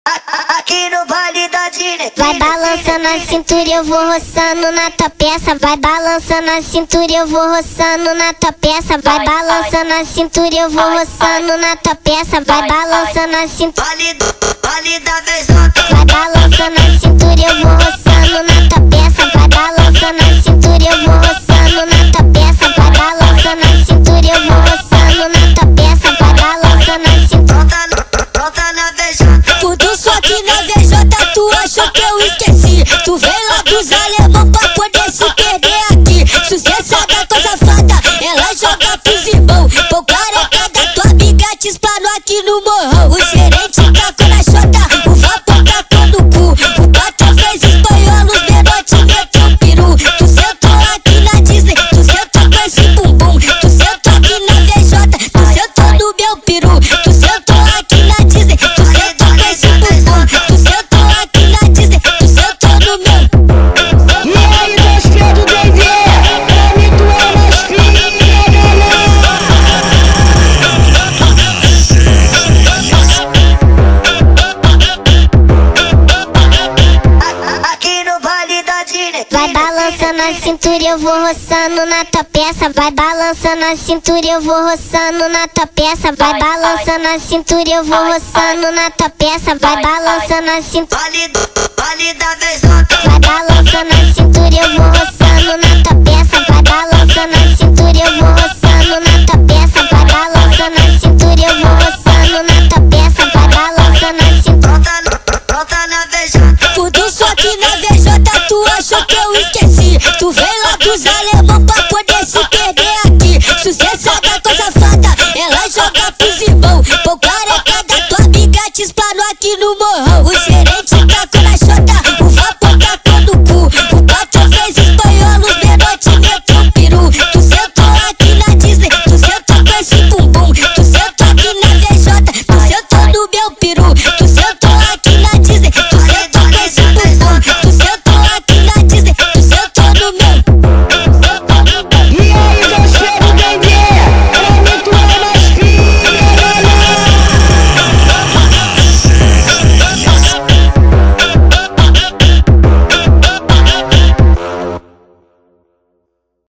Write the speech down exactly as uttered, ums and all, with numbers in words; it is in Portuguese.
Aqui no Vale da Disney. Vai balançando a cintura, eu vou roçando na tua peça. Vai balançando a cintura, eu vou roçando na tua peça. Vai balançando a cintura, eu vou roçando na tua peça. Vai balançando a cintura. Vale do, vale da Vezota. Vai balançando a cintura, eu vou roçando na tua peça. Vai balançando a cintura, eu vou roçando na tua peça. Vai balançando a cintura, eu vou roçando na tua peça. Vai balançando a cintura. Pronta, no, pronta na Vezota. Tudo só que na V J tu achou que eu esqueci. Tu vem lá dos alemão pra poder se perder aqui. Sucessada com a safada, ela joga pros irmãos. Pô, careca da tua amiga te esplanou aqui no morrão. O gerente tacou na chota, o vapor tacou no cu. O patrão fez espanhol, os menotes meteu peru. Tu sentou aqui na Disney, tu sentou com esse bumbum. Tu sentou aqui na V J, tu sentou no meu peru. Tu sentou aqui na Disney, tu sentou com esse bumbum. Tu sentou aqui na Disney, tu sentou no meu. E aí, meus filhos do bebê, pra mim tu é mais filha, galera. Aqui no Vale da Disney. Vai balançando a cintura, eu vou roçando na tua peça. Vai balançando a cintura, eu vou roçando na tua peça. Vai balançando a cintura, eu vou roçando na tua peça. Vai balançando a cintura. Vale do, vale da Vezota. Vai balançando a cintura, eu vou roçando na tua peça. Vai balançando a cintura, eu vou roçando na tua peça. Vai balançando a cintura, eu vou roçando na tua peça. Vai balançando a cintura. Pronta, no, pronta na Vezota. Tudo só que na V J tu achou que eu esqueci. Tu vem lá dos alemão pra poder se perder aqui. Sucessada com a safada, ela joga pros irmãos. Pô, careca da tua amiga te esplanou aqui no morrão. O gerente